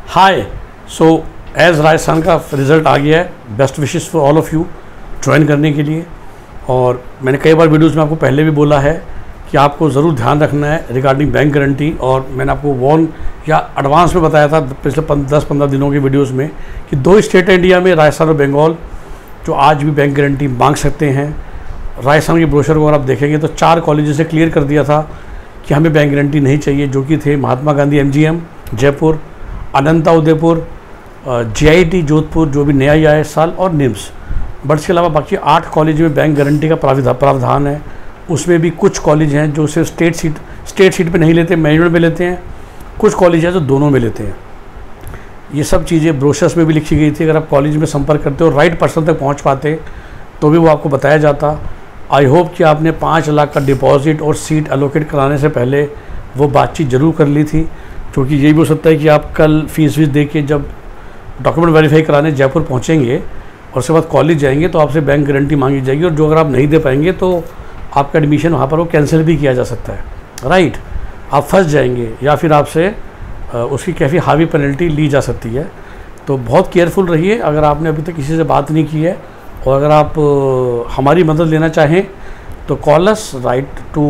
हाय, so as Rajasthan का result आ गया है। Best wishes for all of you join करने के लिए। और मैंने कई बार वीडियोस में आपको पहले भी बोला है कि आपको ज़रूर ध्यान रखना है रिगार्डिंग बैंक गारंटी। और मैंने आपको वॉर्न या एडवांस में बताया था पिछले 10-15 दिनों की वीडियोस में कि 2 स्टेट है इंडिया में, राजस्थान और बंगाल, जो आज भी बैंक गारंटी मांग सकते हैं। राजस्थान की ब्रोशर को अगर आप देखेंगे तो 4 कॉलेज से क्लियर कर दिया था कि हमें बैंक गारंटी नहीं चाहिए, जो कि थे महात्मा गांधी MGM जयपुर, अनंता उदयपुर, JIT जोधपुर जो भी नया ही आया इस साल, और निम्स। बट इसके अलावा बाकी 8 कॉलेज में बैंक गारंटी का प्रावधान है। उसमें भी कुछ कॉलेज हैं जो सिर्फ स्टेट सीट पे नहीं लेते, मैनेजमेंट में लेते हैं। कुछ कॉलेज हैं जो दोनों में लेते हैं। ये सब चीज़ें ब्रोशर्स में भी लिखी गई थी। अगर आप कॉलेज में संपर्क करते हो, राइट पर्सन तक पहुंच पाते तो भी वो आपको बताया जाता। आई होप कि आपने 5 लाख का डिपॉजिट और सीट एलोकेट कराने से पहले वो बातचीत ज़रूर कर ली थी, क्योंकि ये भी हो सकता है कि आप कल फीस दे के जब डॉक्यूमेंट वेरीफाई कराने जयपुर पहुंचेंगे और उसके बाद कॉलेज जाएंगे तो आपसे बैंक गारंटी मांगी जाएगी, और जो अगर आप नहीं दे पाएंगे तो आपका एडमिशन वहाँ पर वो कैंसिल भी किया जा सकता है। राइट, आप फंस जाएंगे या फिर आपसे उसकी काफ़ी हावी पेनल्टी ली जा सकती है। तो बहुत केयरफुल रहिए। अगर आपने अभी तक किसी से बात नहीं की है और अगर आप हमारी मदद लेना चाहें तो call us right to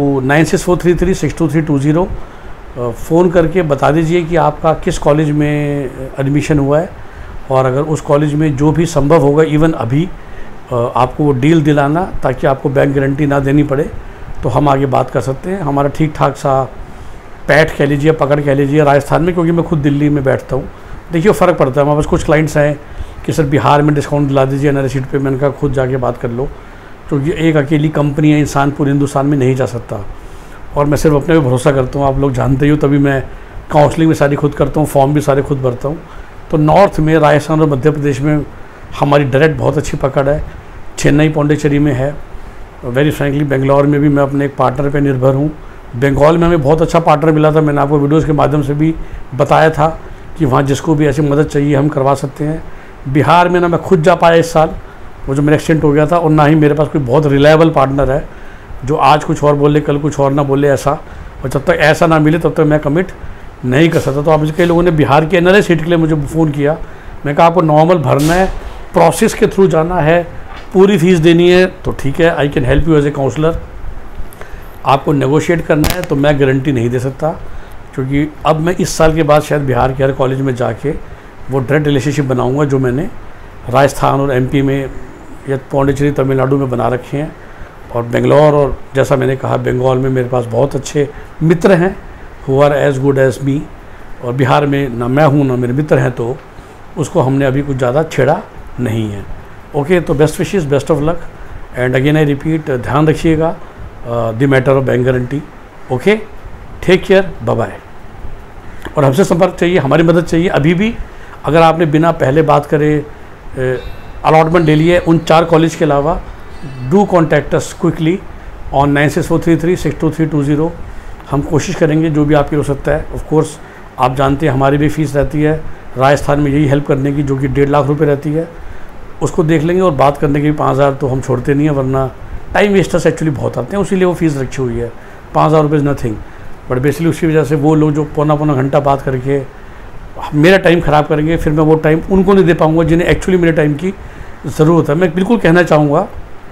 9643362320। Phone करके बता दीजिए कि आपका किस कॉलेज में एडमिशन हुआ है, और अगर उस कॉलेज में जो भी संभव होगा इवन अभी आपको वो डील दिलाना ताकि आपको बैंक गारंटी ना देनी पड़े, तो हम आगे बात कर सकते हैं। हमारा ठीक ठाक सा पैठ कह लीजिए, पकड़ कह लीजिए राजस्थान में, क्योंकि मैं खुद दिल्ली में बैठता हूँ। देखिए फ़र्क पड़ता है। हमारे पास कुछ क्लाइंट्स हैं कि सर बिहार में डिस्काउंट दिला दीजिए नए सीट पे। मैंने कहा खुद जाके बात कर लो, क्योंकि एक अकेली कंपनी है, इंसान पूरे हिंदुस्तान में नहीं जा सकता। और मैं सिर्फ अपने पे भरोसा करता हूँ, आप लोग जानते ही हो, तभी मैं काउंसलिंग भी सारी खुद करता हूँ, फॉर्म भी सारे खुद भरता हूँ। तो नॉर्थ में राजस्थान और मध्य प्रदेश में हमारी डायरेक्ट बहुत अच्छी पकड़ है। चेन्नई पौंडीचेरी में है। वेरी फ्रैंकली बेंगलोर में भी मैं अपने एक पार्टनर पे निर्भर हूँ। बंगाल में हमें बहुत अच्छा पार्टनर मिला था। मैंने आपको वीडियोज़ के माध्यम से भी बताया था कि वहाँ जिसको भी ऐसी मदद चाहिए हम करवा सकते हैं। बिहार में ना मैं खुद जा पाया इस साल, वो जो मेरा एक्सीडेंट हो गया था, और ना ही मेरे पास कोई बहुत रिलायबल पार्टनर है जो आज कुछ और बोले कल कुछ और ना बोले ऐसा। और जब तक ऐसा ना मिले तब तक मैं कमिट नहीं कर सकता। तो आप कई लोगों ने बिहार के NRI सीट के लिए मुझे फ़ोन किया। मैं कहा आपको नॉर्मल भरना है, प्रोसेस के थ्रू जाना है, पूरी फीस देनी है तो ठीक है, I can help you as a counsellor. आपको नेगोशिएट करना है तो मैं गारंटी नहीं दे सकता, क्योंकि अब मैं इस साल के बाद शायद बिहार के हर कॉलेज में जाके वो डायरेक्ट रिलेशनशिप बनाऊंगा जो मैंने राजस्थान और MP में या पौंडीचेरी तमिलनाडु में बना रखे हैं। और बेंगलोर और जैसा मैंने कहा बंगाल में मेरे पास बहुत अच्छे मित्र हैं who are as good as me. और बिहार में ना मैं हूँ ना मेरे मित्र हैं, तो उसको हमने अभी कुछ ज़्यादा छेड़ा नहीं है। ओके, तो best wishes, best of luck, and again I repeat, ध्यान रखिएगा the matter of bank guarantee. Okay, take care, bye bye. और हमसे संपर्क चाहिए, हमारी मदद चाहिए अभी भी। अगर आपने बिना पहले बात करे अलॉटमेंट ले लिए उन 4 कॉलेज के अलावा, do contact us quickly on 9643362320। हम कोशिश करेंगे जो भी आपकी हो सकता है। ऑफ कोर्स आप जानते हैं हमारी भी फ़ीस रहती है राजस्थान में यही हेल्प करने की, जो कि 1.5 लाख रुपये रहती है। उसको देख लेंगे, और बात करने के भी 5,000 तो हम छोड़ते नहीं हैं, वरना टाइम वेस्टर्स एक्चुअली बहुत आते हैं, उसीलिए वो फ़ीस रखी हुई है। 5,000 रुपये इज़ नथिंग, बट बेसिकली उसकी वजह से वो लोग जो पौना घंटा बात करके मेरा टाइम ख़राब करेंगे, फिर मैं वो टाइम उनको नहीं दे पाऊँगा जिन्हें एक्चुअली मेरे टाइम की ज़रूरत है। मैं बिल्कुल कहना चाहूँगा,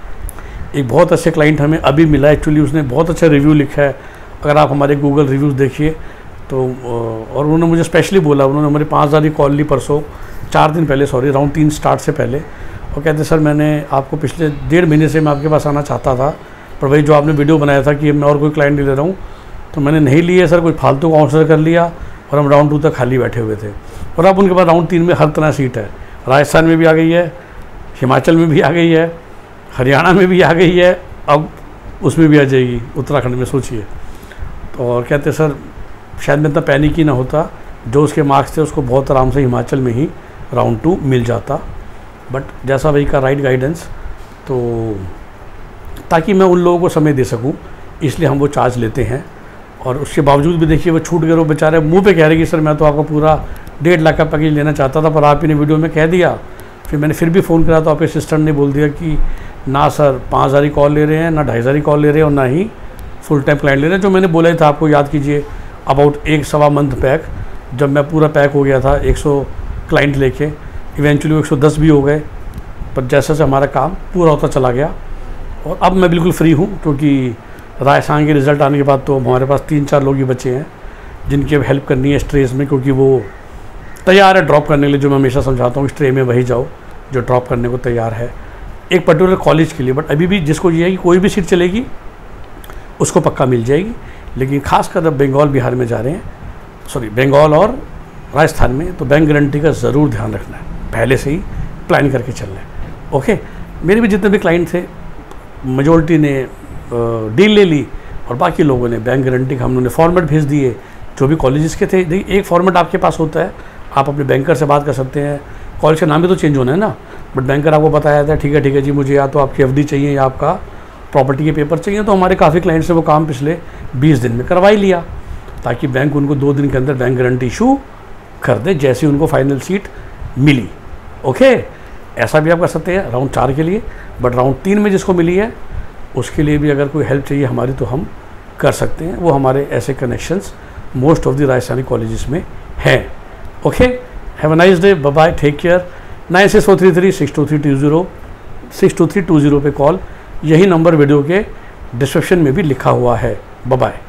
एक बहुत अच्छे क्लाइंट हमें अभी मिला, एक्चुअली उसने बहुत अच्छा रिव्यू लिखा है। अगर आप हमारे गूगल रिव्यूज़ देखिए तो, और उन्होंने मुझे स्पेशली बोला, उन्होंने हमारी 5,000 की कॉल ली परसों, 4 दिन पहले, सॉरी राउंड 3 स्टार्ट से पहले। और कहते सर मैंने आपको पिछले 1.5 महीने से मैं आपके पास आना चाहता था, पर वही जो आपने वीडियो बनाया था कि मैं और कोई क्लाइंट नहीं ले रहा हूँ, तो मैंने नहीं लिए सर, कोई फालतू काउंसलर कर लिया, और हम राउंड 2 तक खाली बैठे हुए थे। और अब उनके पास राउंड 3 में हर तरह सीट है। राजस्थान में भी आ गई है, हिमाचल में भी आ गई है, हरियाणा में भी आ गई है, अब उसमें भी आ जाएगी उत्तराखंड में, सोचिए। तो और कहते सर शायद मैं इतना पैनिक ही ना होता, जो उसके मार्क्स थे उसको बहुत आराम से हिमाचल में ही राउंड 2 मिल जाता। बट जैसा वही का राइट गाइडेंस, तो ताकि मैं उन लोगों को समय दे सकूं, इसलिए हम वो चार्ज लेते हैं। और उसके बावजूद भी देखिए वो छूट गए, वो बेचारे मुंह पे कह रहे कि सर मैं तो आपका पूरा 1.5 लाख का पैकेज लेना चाहता था, पर आप ही ने वीडियो में कह दिया। फिर मैंने फिर भी फ़ोन करा तो आपके असिस्टेंट ने बोल दिया कि ना सर 5,000 की कॉल ले रहे हैं, ना 2,500 की कॉल ले रहे हैं, और ना ही फुल टाइम क्लाइंट ले रहे हैं। जो मैंने बोला ही था आपको, याद कीजिए, अबाउट 1-1.25 मंथ बैक जब मैं पूरा पैक हो गया था 100 क्लाइंट लेके, इवेंचुअली 110 भी हो गए, पर जैसे जैसे हमारा काम पूरा होता चला गया। और अब मैं बिल्कुल फ्री हूँ, क्योंकि राजस्थान के रिज़ल्ट आने के बाद तो हमारे पास 3-4 लोग ही बचे हैं जिनकी अब हेल्प करनी है स्ट्रेस में, क्योंकि वो तैयार है ड्रॉप करने के लिए। जो मैं हमेशा समझाता हूँ, स्ट्रे में वही जाओ जो ड्रॉप करने को तैयार है एक पर्टिकुलर कॉलेज के लिए। बट अभी भी जिसको ये है कि कोई भी सीट चलेगी उसको पक्का मिल जाएगी। लेकिन खासकर अब बंगाल बिहार में जा रहे हैं, सॉरी बंगाल और राजस्थान में, तो बैंक गारंटी का ज़रूर ध्यान रखना है, पहले से ही प्लान करके चलना है। ओके, मेरे भी जितने भी क्लाइंट थे मेजॉरिटी ने डील ले ली, और बाकी लोगों ने बैंक गारंटी का हम लोगों ने फॉर्मेट भेज दिए जो भी कॉलेजेस के थे। देखिए, एक फॉर्मेट आपके पास होता है, आप अपने बैंकर से बात कर सकते हैं। कॉलेज का नाम भी तो चेंज होना है ना, बट बैंकर आपको बताया था ठीक है जी, मुझे या तो आपकी एफडी चाहिए या आपका प्रॉपर्टी के पेपर चाहिए। तो हमारे काफ़ी क्लाइंट्स ने वो काम पिछले 20 दिन में करवा ही लिया, ताकि बैंक उनको 2 दिन के अंदर बैंक गारंटी इशू कर दे जैसे उनको फाइनल सीट मिली। ओके, ऐसा भी आप कर सकते हैं राउंड 4 के लिए। बट राउंड 3 में जिसको मिली है उसके लिए भी अगर कोई हेल्प चाहिए हमारी तो हम कर सकते हैं। वो हमारे ऐसे connections most of the Rajasthani colleges में हैं। Okay, have a nice day, bye bye, take care. 9643362320 पे कॉल, यही नंबर वीडियो के डिस्क्रिप्शन में भी लिखा हुआ है। Bye bye.